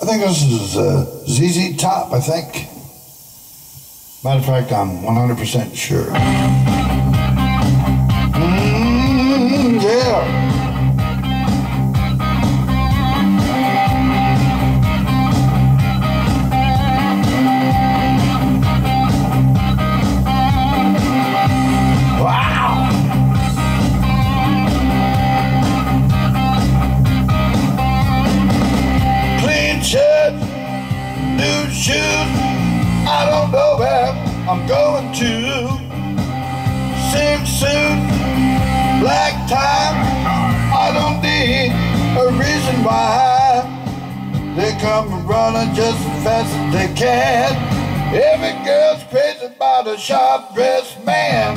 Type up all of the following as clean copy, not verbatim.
think this is ZZ Top, I think. Matter of fact, I'm 100% sure. Yeah. New shoes, I don't know where I'm going to. Sing suit, black tie, I don't need a reason why. They come running just as fast as they can. Every girl's crazy about a sharp-dressed man.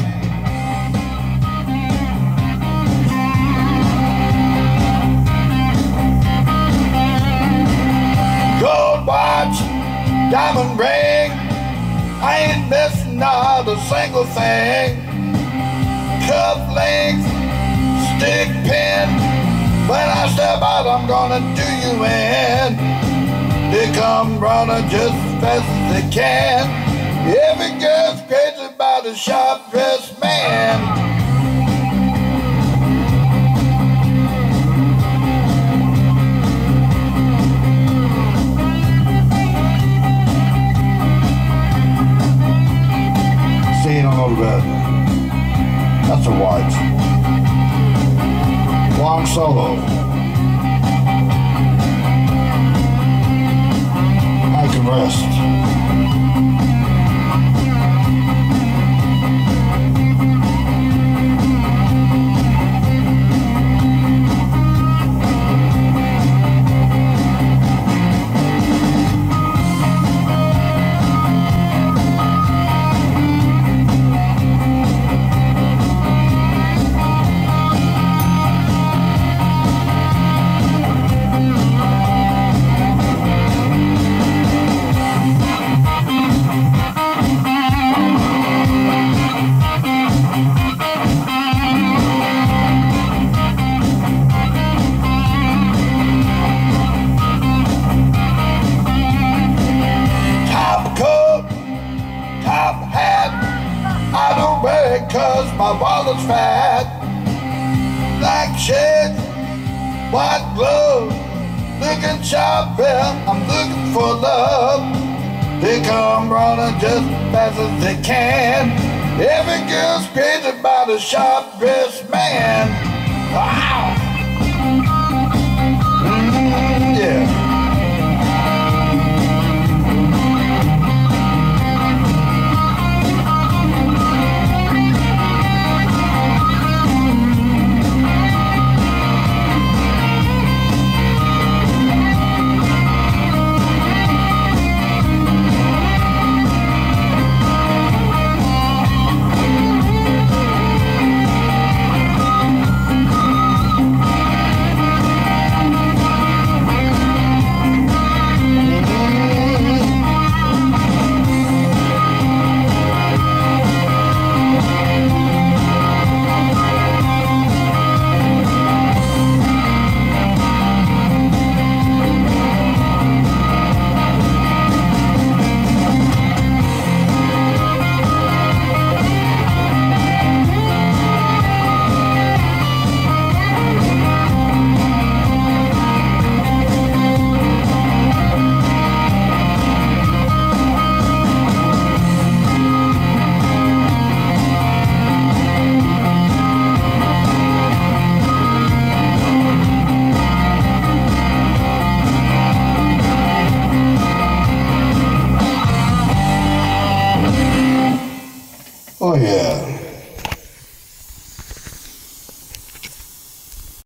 Gold watch, diamond ring, I ain't missing not a single thing. Cufflinks, stick pin, when I step out I'm gonna do you in. They come running just as fast as they can. Every girl's crazy about a sharp-dressed man. That's a watch. Long solo. I can rest. Cause my wallet's fat. Black shades, white gloves, looking sharp, well, I'm looking for love. They come running just as fast as they can. Every girl's crazy about a sharp-dressed man. Wow! Yeah. Oh yeah.